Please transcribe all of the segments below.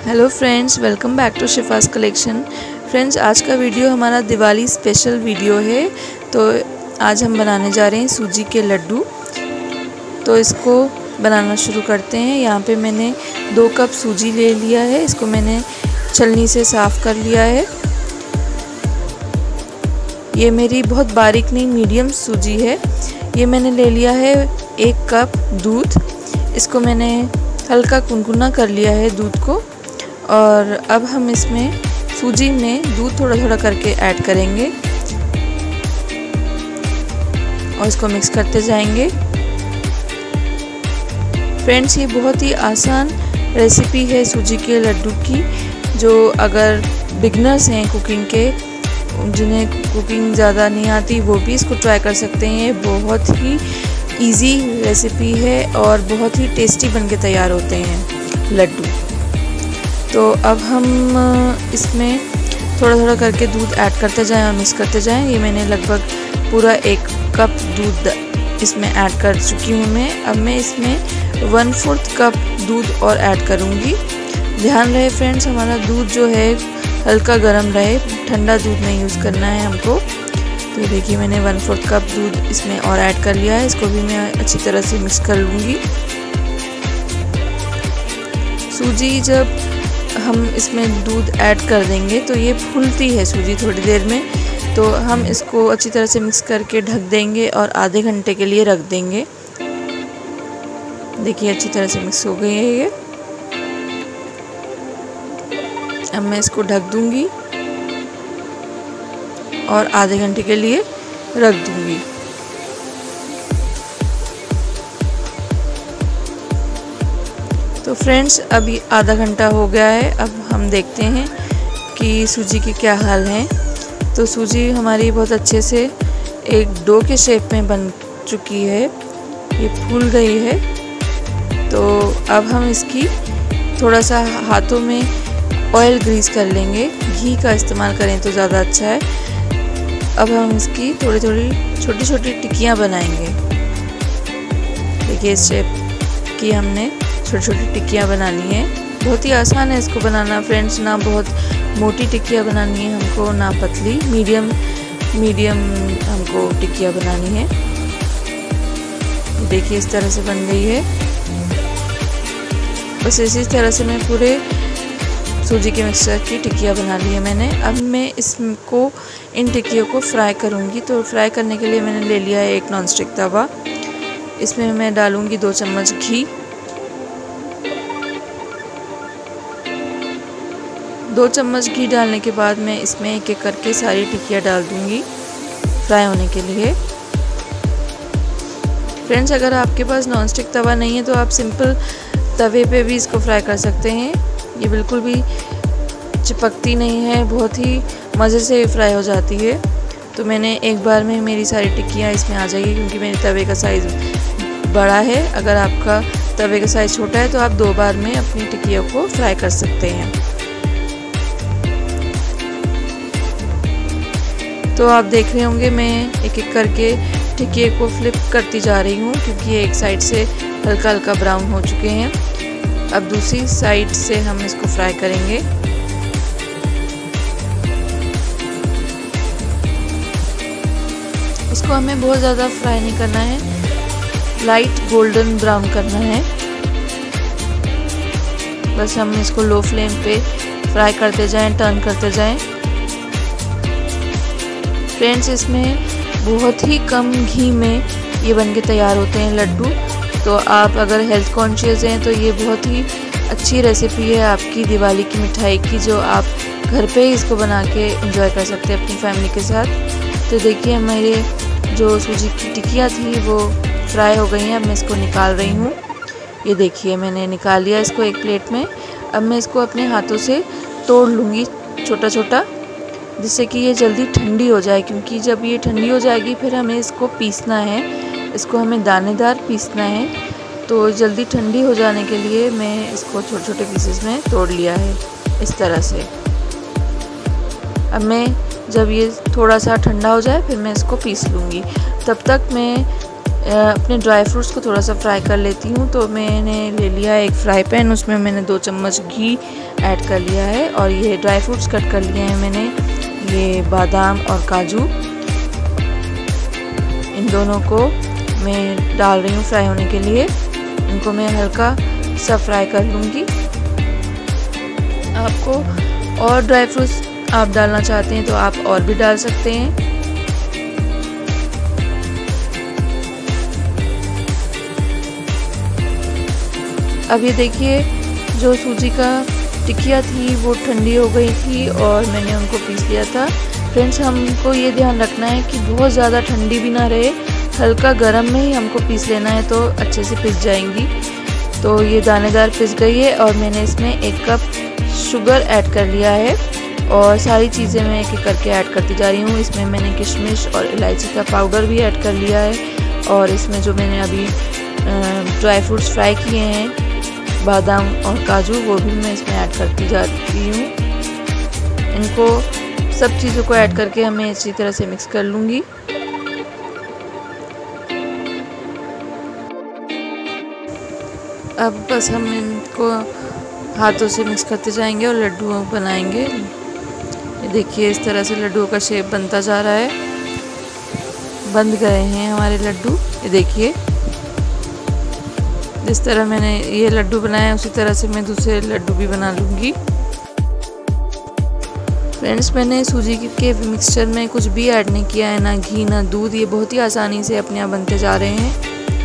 Hello friends, welcome back to Shifa's collection. Friends, आज का video हमारा दिवाली स्पेशल वीडियो है। तो आज हम बनाने जा रहे हैं सूजी के लड्डू। तो इसको बनाना शुरू करते हैं। यहाँ पे मैंने 2 कप सूजी ले लिया है। इसको मैंने छलनी से साफ़ कर लिया है। ये मेरी बहुत बारीक नहीं, मीडियम सूजी है। ये मैंने ले लिया है 1 कप दूध। इसको मैंने हल्का गुनगुना कर लिया है दूध को। और अब हम इसमें सूजी में दूध थोड़ा थोड़ा करके ऐड करेंगे और इसको मिक्स करते जाएंगे। फ्रेंड्स, ये बहुत ही आसान रेसिपी है सूजी के लड्डू की। जो अगर बिगनर्स हैं कुकिंग के, जिन्हें कुकिंग ज़्यादा नहीं आती, वो भी इसको ट्राई कर सकते हैं। ये बहुत ही इजी रेसिपी है और बहुत ही टेस्टी बनके तैयार होते हैं लड्डू। तो अब हम इसमें थोड़ा थोड़ा करके दूध ऐड करते जाएं और मिक्स करते जाएं। ये मैंने लगभग पूरा 1 कप दूध इसमें ऐड कर चुकी हूँ मैं। अब मैं इसमें 1/4 कप दूध और ऐड करूँगी। ध्यान रहे फ्रेंड्स, हमारा दूध जो है हल्का गर्म रहे, ठंडा दूध नहीं यूज़ करना है हमको। तो देखिए, मैंने 1/4 कप दूध इसमें और ऐड कर लिया है। इसको भी मैं अच्छी तरह से मिक्स कर लूँगी। सूजी जब हम इसमें दूध ऐड कर देंगे तो ये फूलती है सूजी थोड़ी देर में। तो हम इसको अच्छी तरह से मिक्स करके ढक देंगे और आधे घंटे के लिए रख देंगे। देखिए, अच्छी तरह से मिक्स हो गई है ये। अब मैं इसको ढक दूंगी और आधे घंटे के लिए रख दूंगी। तो फ्रेंड्स, अभी आधा घंटा हो गया है। अब हम देखते हैं कि सूजी के क्या हाल हैं। तो सूजी हमारी बहुत अच्छे से एक डो के शेप में बन चुकी है, ये फूल गई है। तो अब हम इसकी थोड़ा सा हाथों में ऑयल ग्रीस कर लेंगे। घी का इस्तेमाल करें तो ज़्यादा अच्छा है। अब हम इसकी थोड़ी थोड़ी छोटी छोटी टिक्कियाँ बनाएंगे। देखिए, इस शेप की हमने छोटी छोटी टिक्कियाँ बनानी है। बहुत ही आसान है इसको बनाना फ्रेंड्स। ना बहुत मोटी टिक्कियाँ बनानी है हमको, ना पतली, मीडियम हमको टिक्कियाँ बनानी है। देखिए, इस तरह से बन गई है। बस इसी तरह से मैं पूरे सूजी के मिक्सचर की टिक्कियाँ बना ली है मैंने। अब मैं इसको इन टिक्कियों को फ्राई करूँगी। तो फ्राई करने के लिए मैंने ले लिया है एक नॉनस्टिक तवा। इसमें मैं डालूँगी 2 चम्मच घी। 2 चम्मच घी डालने के बाद मैं इसमें एक एक करके सारी टिक्कियाँ डाल दूँगी फ्राई होने के लिए। फ्रेंड्स, अगर आपके पास नॉनस्टिक तवा नहीं है तो आप सिंपल तवे पे भी इसको फ्राई कर सकते हैं। ये बिल्कुल भी चिपकती नहीं है, बहुत ही मज़े से फ्राई हो जाती है। तो मैंने एक बार में मेरी सारी टिक्कियाँ इसमें आ जाएगी, क्योंकि मेरे तवे का साइज़ बड़ा है। अगर आपका तवे का साइज़ छोटा है तो आप 2 बार में अपनी टिक्कियों को फ्राई कर सकते हैं। तो आप देख रहे होंगे मैं एक एक करके टिक्की को फ्लिप करती जा रही हूँ, क्योंकि एक साइड से हल्का हल्का ब्राउन हो चुके हैं। अब दूसरी साइड से हम इसको फ्राई करेंगे। इसको हमें बहुत ज़्यादा फ्राई नहीं करना है, लाइट गोल्डन ब्राउन करना है। बस हम इसको लो फ्लेम पे फ्राई करते जाएं, टर्न करते जाएं। फ्रेंड्स, इसमें बहुत ही कम घी में ये बनके तैयार होते हैं लड्डू। तो आप अगर हेल्थ कॉन्शियस हैं तो ये बहुत ही अच्छी रेसिपी है आपकी दिवाली की मिठाई की, जो आप घर पे ही इसको बना के एंजॉय कर सकते हैं अपनी फैमिली के साथ। तो देखिए, मेरे जो सूजी की टिक्कियाँ थी वो फ्राई हो गई हैं। अब मैं इसको निकाल रही हूँ। ये देखिए, मैंने निकाल लिया इसको एक प्लेट में। अब मैं इसको अपने हाथों से तोड़ लूँगी छोटा छोटा, जिससे कि ये जल्दी ठंडी हो जाए, क्योंकि जब ये ठंडी हो जाएगी फिर हमें इसको पीसना है। इसको हमें दानेदार पीसना है। तो जल्दी ठंडी हो जाने के लिए मैं इसको छोटे छोटे पीसेस में तोड़ लिया है इस तरह से। अब मैं जब ये थोड़ा सा ठंडा हो जाए फिर मैं इसको पीस लूँगी। तब तक मैं अपने ड्राई फ्रूट्स को थोड़ा सा फ्राई कर लेती हूँ। तो मैंने ले लिया है एक फ्राई पैन, उसमें मैंने 2 चम्मच घी ऐड कर लिया है और ये ड्राई फ्रूट्स कट कर लिए हैं मैंने, ये बादाम और काजू, इन दोनों को मैं डाल रही हूँ फ्राई होने के लिए। इनको मैं हल्का सा फ्राई कर लूँगी। आपको और ड्राई फ्रूट्स आप डालना चाहते हैं तो आप और भी डाल सकते हैं। अब ये देखिए, जो सूजी का टिकिया थी वो ठंडी हो गई थी और मैंने उनको पीस लिया था। फ्रेंड्स, हमको ये ध्यान रखना है कि बहुत ज़्यादा ठंडी भी ना रहे, हल्का गर्म में ही हमको पीस लेना है तो अच्छे से पिस जाएंगी। तो ये दानेदार पिस गई है और मैंने इसमें 1 कप शुगर ऐड कर लिया है और सारी चीज़ें मैं एक एक करके ऐड करती जा रही हूँ। इसमें मैंने किशमिश और इलायची का पाउडर भी ऐड कर लिया है और इसमें जो मैंने अभी ड्राई फ्रूट्स फ्राई किए हैं, बादाम और काजू, वो भी मैं इसमें ऐड करती जा रही हूँ। इनको सब चीज़ों को ऐड करके हमें अच्छी तरह से मिक्स कर लूँगी। अब बस हम इनको हाथों से मिक्स करते जाएंगे और लड्डू बनाएंगे। ये देखिए, इस तरह से लड्डुओं का शेप बनता जा रहा है। बन गए हैं हमारे लड्डू। ये देखिए, जिस तरह मैंने ये लड्डू बनाया उसी तरह से मैं दूसरे लड्डू भी बना लूँगी। फ्रेंड्स, मैंने सूजी के मिक्सचर में कुछ भी ऐड नहीं किया है, ना घी ना दूध। ये बहुत ही आसानी से अपने आप बनते जा रहे हैं।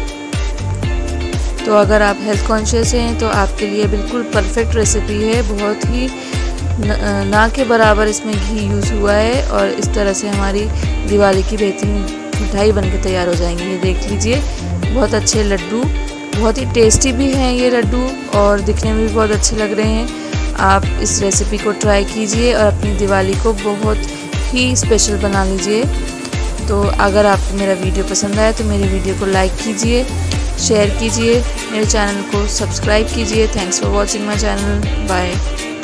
तो अगर आप हेल्थ कॉन्शियस हैं तो आपके लिए बिल्कुल परफेक्ट रेसिपी है। बहुत ही ना के बराबर इसमें घी यूज़ हुआ है और इस तरह से हमारी दिवाली की बेहतरीन मिठाई बनके तैयार हो जाएंगी। ये देख लीजिए, बहुत अच्छे लड्डू, बहुत ही टेस्टी भी हैं ये लड्डू और दिखने में भी बहुत अच्छे लग रहे हैं। आप इस रेसिपी को ट्राई कीजिए और अपनी दिवाली को बहुत ही स्पेशल बना लीजिए। तो अगर आपको मेरा वीडियो पसंद आया तो मेरी वीडियो को लाइक कीजिए, शेयर कीजिए, मेरे चैनल को सब्सक्राइब कीजिए। Thanks for watching my channel. Bye.